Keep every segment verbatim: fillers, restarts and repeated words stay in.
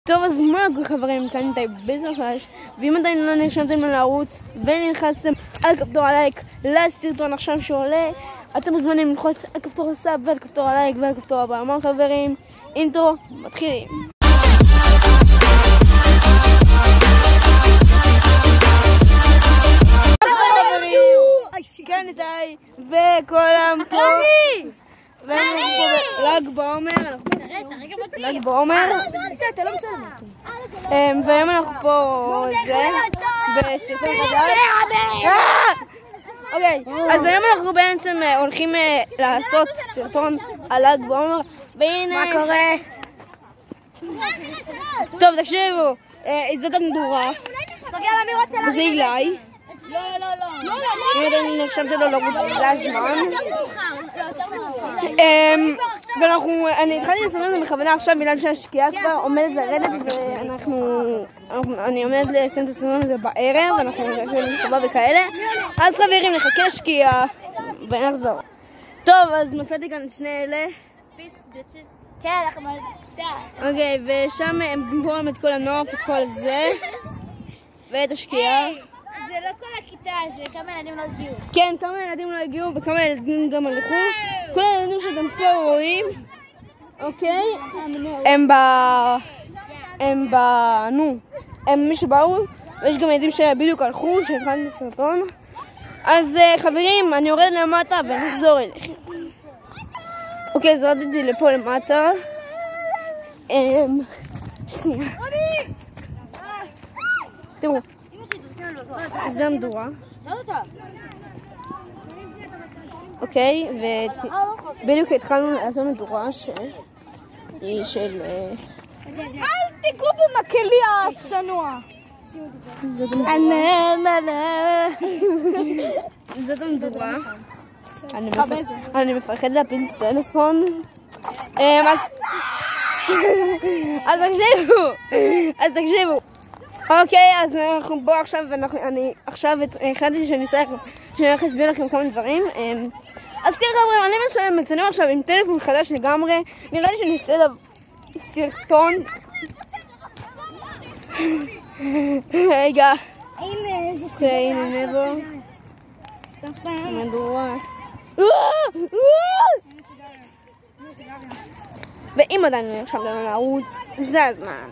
טוב, אז מה כל חברים, כאן איתי בזרחש, ואם עדיין לא נרשמתם לערוץ ונלחצתם על כפתור הלייק לסרטון עכשיו שעולה, אתם מוזמנים ללחוץ על כפתור הסאב ועל כפתור הלייק ועל כפתור הבא. המון חברים, אינטרו, מתחילים. כאן איתי וכל פה ואנחנו פה ל"ג בעומר, ל"ג בעומר, והיום אנחנו פה בסרטון חדש. אוקיי, אז היום אנחנו בעצם הולכים לעשות סרטון על ל"ג בעומר, והנה מה קורה. טוב, תקשיבו, זאת המדורה וזה אילי. לא, לא, לא. אם עדיין נרשמתי לו לרוץ, זה הזמן. ואנחנו, אני התחלתי לעשות את זה בכוונה עכשיו בגלל שהשקיעה כבר עומדת לרדת ואנחנו, אני עומדת לסיים את הסרטון הזה בערב ואנחנו נרשמים לחובה וכאלה. אז חברים, נחכה שקיעה ונחזור. טוב, אז מצאתי כאן שני אלה. כן, אנחנו מלכתה. אוקיי, ושם הם פה את כל הנוף, את כל זה ואת השקיעה. זה לא כל הכיתה, זה כמה ילדים לא הגיעו. כן, כמה ילדים לא הגיעו וכמה ילדים גם הלכו. כל הילדים שאתם פה רואים, אוקיי? הם ב... הם ב... נו, הם מי שבאו, ויש גם ילדים שבדיוק הלכו, שהתחלנו את הסרטון. אז חברים, אני יורד למטה ונחזור אליכם. אוקיי, אז רדתי לפה למטה. שנייה. תראו. זה המדורה. אוקיי, ובדיוק התחלנו לעשות מדורה שהיא של... אל תיגעו במקלי הצנוע. זאת המדורה. אני מפחד להפיל את הטלפון. אז תקשיבו, אז תקשיבו. אוקיי, אז אנחנו פה עכשיו, ואני עכשיו החלטתי שאני הולך להסביר לכם כל מיני דברים. אז כן חברים, אני מצלם עכשיו עם טלפון חדש לגמרי, נראה לי שאני אעשה עליו סרטון. רגע. הנה, איזה סרטון. הנה נבו. מדורה. ואם עדיין לא נרשמתם לערוץ, זה הזמן.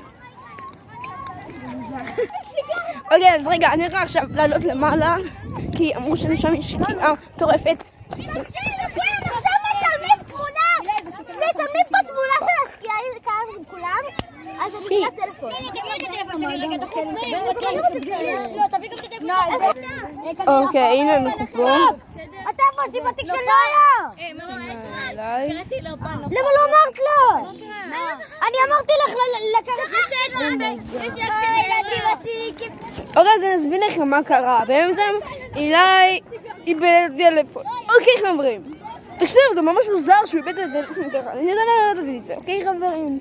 אוקיי, אז רגע, אני רואה עכשיו לעלות למעלה כי אמרו שאני שם יש שקיעה מטורפת. עכשיו מצלמים תמונה, מצלמים פה תמונה של השקיעה כאן עם כולם, אז אני אקרא טלפון. תביא את הטלפון שלי רגע תחת. לא, תביא גם את הטלפון. אוקיי, הנה אנחנו פה. אתה מודי בתיק של נויה. למה לא אמרת לו? אני אמרתי לך לקחת. אוקיי, אז אני אסביר לכם מה קרה. באמצע אילי איבד את הטלפון. אוקיי חברים, תקשיבו, זה ממש מוזר שהוא איבד את הטלפון ככה. אני לא יודעת את זה. אוקיי חברים,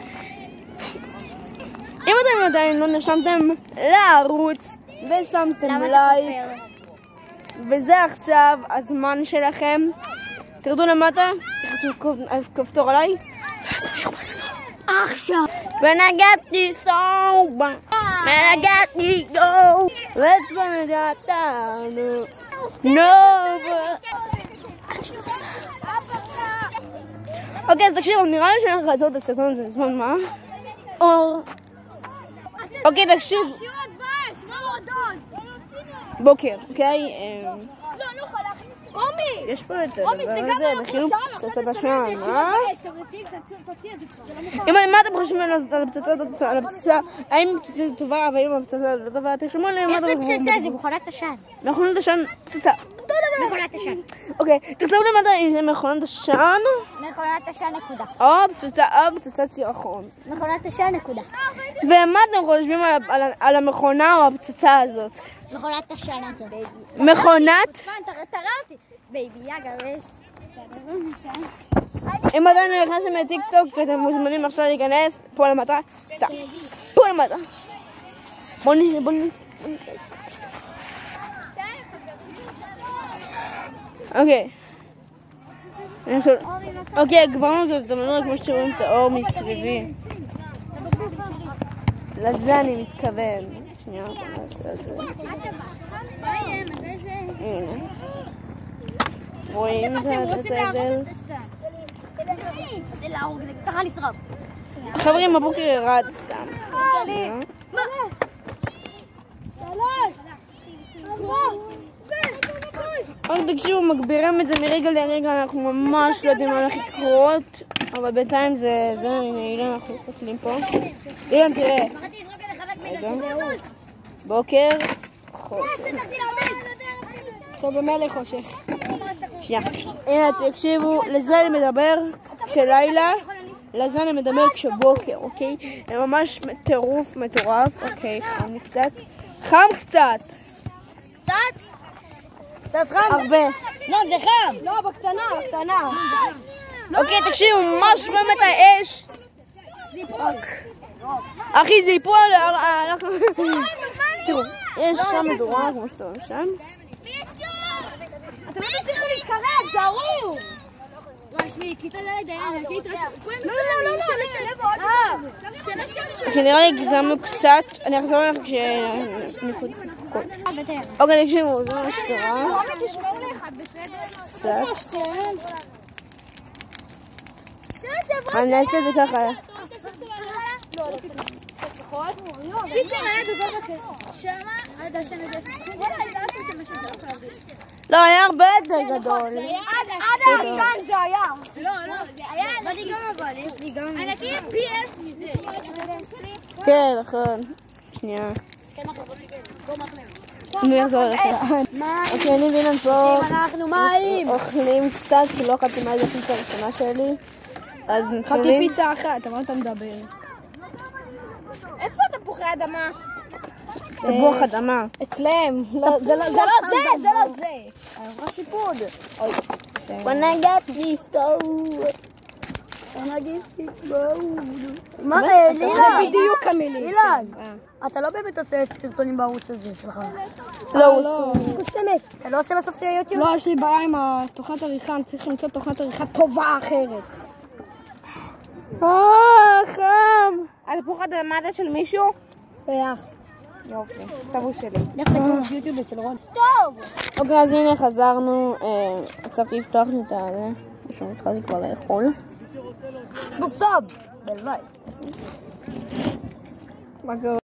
אם אתם עדיין לא נרשמתם לערוץ ושמתם לייק וזה עכשיו הזמן שלכם, תרדו למטה, תחצו כפתור עליי ואז תמשיכו בסרטון עכשיו. When I get this song, when I get this go, let's gonna get down. No, אוקיי, אז תקשיבו, נראה לי שאני הולך לעצור את הסרטון הזה זמן מה. אוקיי, תקשיבו. בוקר, אוקיי? רומי! יש פה את הדבר הזה, מכינו פצצת עשן, אה? אם מה אתם חושבים על הפצצה, האם הפצצה טובה, והאם הפצצה לא טובה, תשמעו עליהם מה אתם חושבים. איזה פצצה? זה מכונת עשן. מכונת עשן, פצצה. מכונת עשן. אוקיי, תכתבו למטה אם זה מכונת עשן. מכונת עשן נקודה. או פצצה, או פצצת סירחון. מכונת עשן נקודה. ומה אתם חושבים על המכונה או הפצצה הזאת? מכונת עשן הזאת. מכונת? תראה אותי. בייבי יאגה רס. אם עדיין לא נכנסתם לטיק טוק, אתם מוזמנים עכשיו להיכנס פה למטה. סתם. פה למטה. בואו נראה, בואו נראה. אוקיי. אוקיי, כבר לא זה, אתם לא כמו שאתם רואים את האור מסביבי. לזה אני מתכוון. שנייה, נעשה את זה. הנה. רואים את הדגל? חברים, הבוקר ירד סתם. רק תקשיבו, מגבירים את זה מרגע לרגע, אנחנו ממש לא יודעים מה הולך לקרות, אבל בינתיים זה, זה, הנה, אילן, אנחנו מסתכלים פה. אילן, תראה. בוקר, חושך. עכשיו במילא חושך. שנייה. הנה, תקשיבו, לזה אני מדבר כשלילה, לזה אני מדבר כשבוקר, אוקיי? זה ממש טירוף מטורף, אוקיי, חם לי קצת. חם קצת! קצת? קצת חם? הרבה. לא, זה חם! לא, בקטנה, בקטנה. אוקיי, תקשיבו, ממש רואים את האש. אחי, זה ייפול על... תראו, יש שם מדורה, כמו שאתה רואה שם. אתם לא צריכים להתקרב, זרו! וואי, שמי, כיתה ד' היה, לא, לא, לא, לא, לא, כי נראה לי הגזמנו קצת, אני אחזור לך כשנפות הכל. אוקיי, תקשיבו, זה מה שקרה. קצת. אני אעשה את זה ככה. לא, היה הרבה יותר גדול. עד העשן זה היה. לא, לא, זה היה... אני גם אבל, יש לי גם... ענקים פי אלף מזה. כן, נכון. שנייה. אני אחזור לך. אוקיי, אני מבינה פה. אנחנו מים. אוכלים קצת, כי לא אכלתי מה זה הפיצה הראשונה שלי. אז נתחילים. אכלתי פיצה אחת, אבל אתה מדבר. איפה תפוחי אדמה? תפוח אדמה. אצלם. זה לא זה, זה לא זה. עברה שיפוד. בנגעת גיסטור. מה זה? זה בדיוק המילים. אילן, אתה לא באמת עושה סרטונים בערוץ הזה שלך. לא, הוא עושה. קוסמת. אתה לא עושה בסוף של יוטיוב? לא, יש לי בעיה עם תוכנת עריכה, אני צריך למצוא תוכנת עריכה טובה אחרת. אה, חם. התפוח אדמה זה של מישהו? ריח. יופי, סבו שלי. לך לקורס יוטיוב אצל רון. טוב! אוקיי, אז הנה חזרנו, הצלחתי לפתוח לי את הזה, פשוט התחלתי כבר לאכול. בסוף! בלוואי. מה קורה?